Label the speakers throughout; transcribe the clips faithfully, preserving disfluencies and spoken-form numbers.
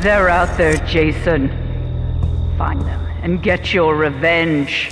Speaker 1: They're out there, Jason. Find them and get your revenge.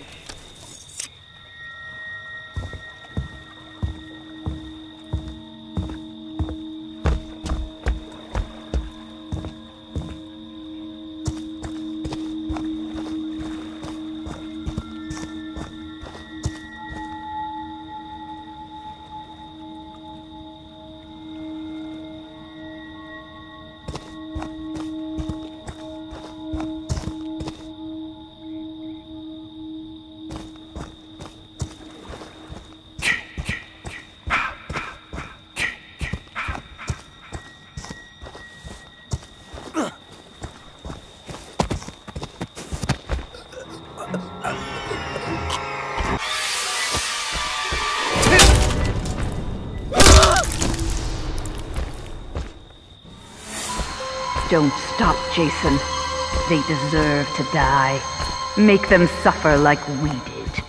Speaker 1: Don't stop, Jason. They deserve to die. Make them suffer like we did.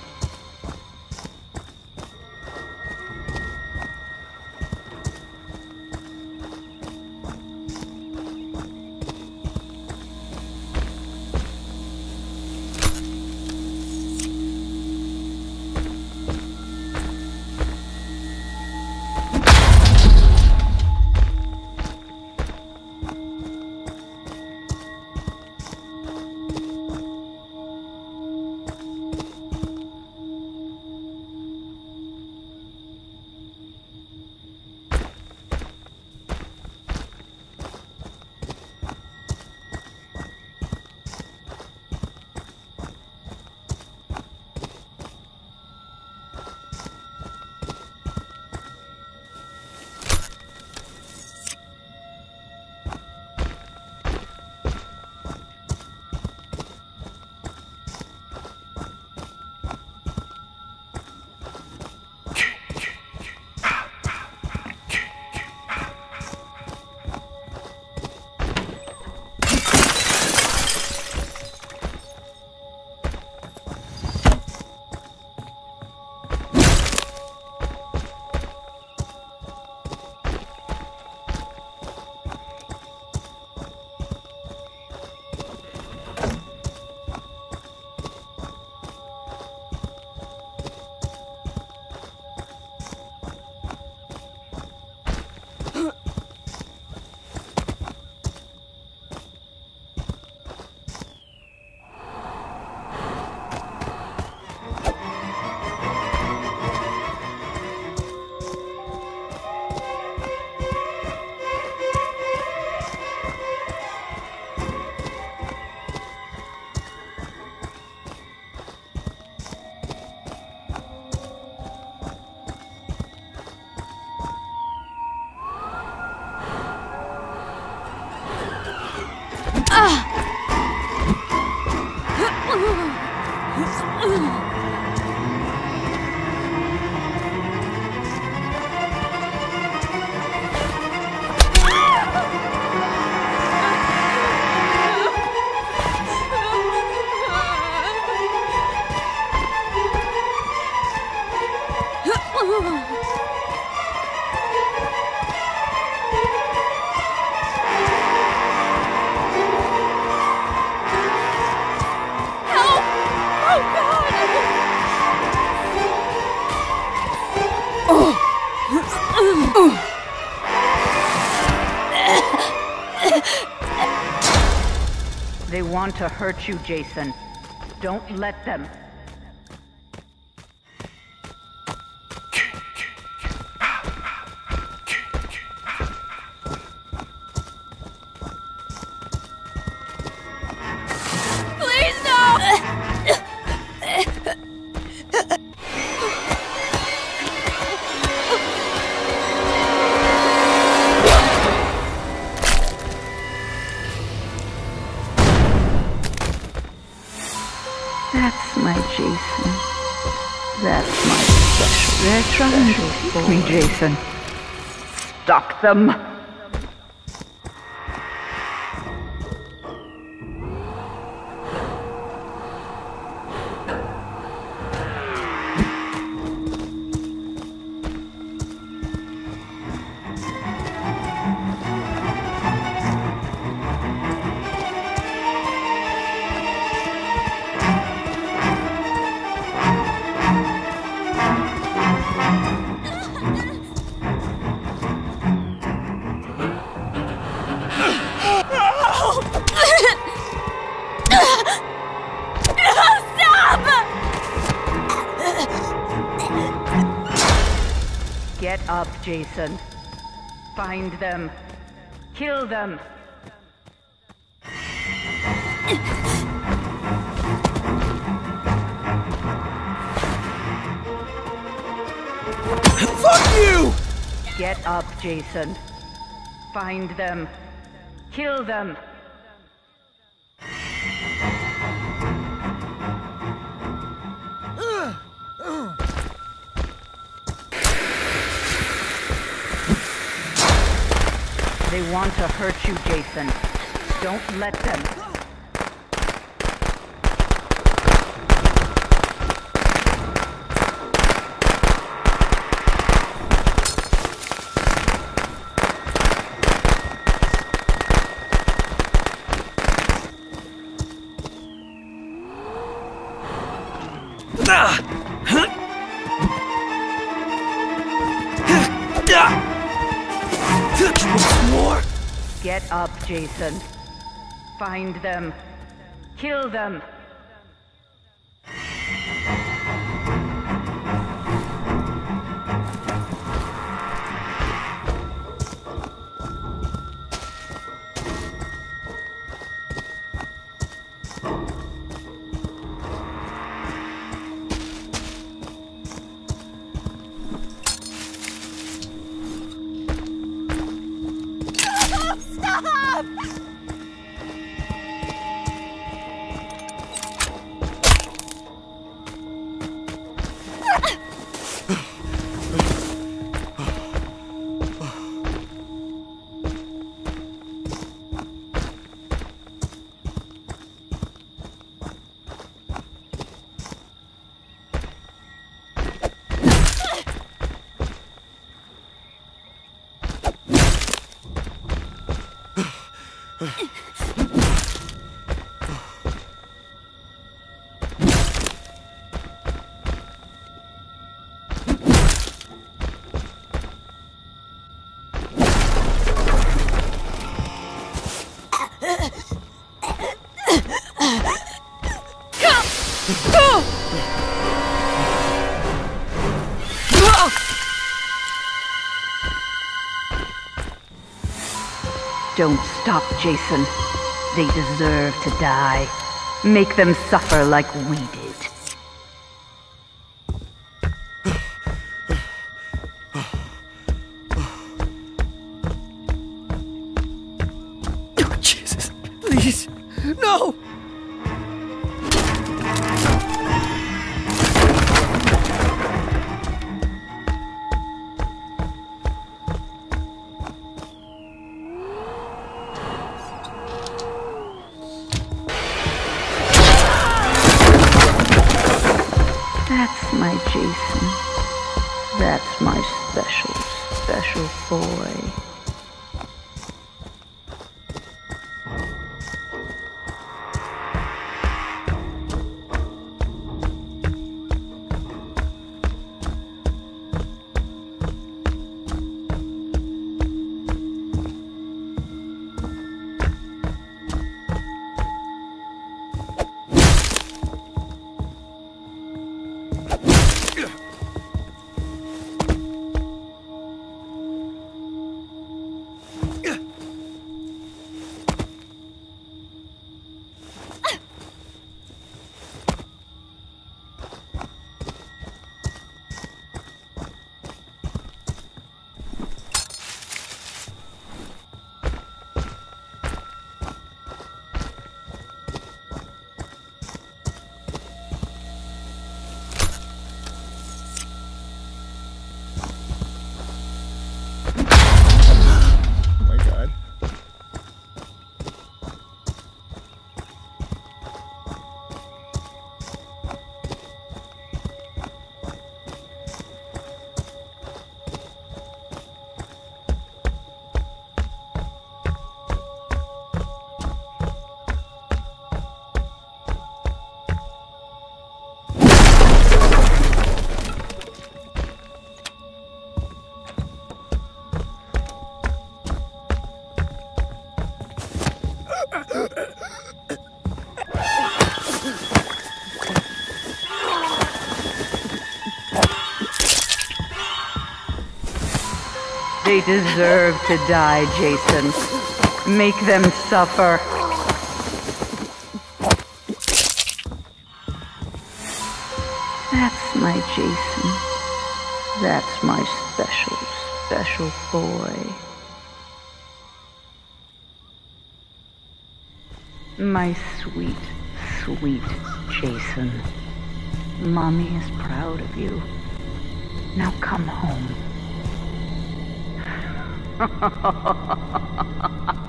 Speaker 1: They want to hurt you, Jason. Don't let them. That's my Jason. That's my special. They're trying to take me, Jason. Stop them! Get up, Jason. Find them. Kill them.
Speaker 2: Fuck you!
Speaker 1: Get up, Jason. Find them. Kill them. They want to hurt you, Jason. Don't let them.
Speaker 2: More?
Speaker 1: Get up, Jason. Find them. Kill them. Don't stop, Jason. They deserve to die. Make them suffer like we did.
Speaker 2: Oh, Jesus. Please. No!
Speaker 1: That's my Jason. That's my special, special boy. They deserve to die, Jason. Make them suffer. That's my Jason. That's my special, special boy. My sweet, sweet Jason. Mommy is proud of you. Now come home.